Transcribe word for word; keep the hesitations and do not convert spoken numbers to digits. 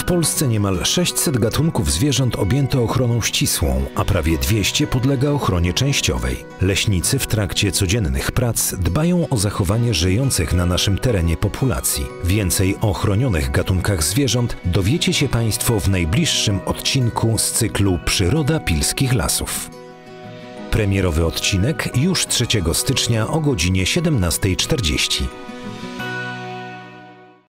Polsce niemal sześćset gatunków zwierząt objęto ochroną ścisłą, a prawie dwieście podlega ochronie częściowej. Leśnicy w trakcie codziennych prac dbają o zachowanie żyjących na naszym terenie populacji. Więcej o chronionych gatunkach zwierząt dowiecie się Państwo w najbliższym odcinku z cyklu Przyroda Pilskich Lasów. Premierowy odcinek już trzeciego stycznia o godzinie siedemnastej czterdzieści.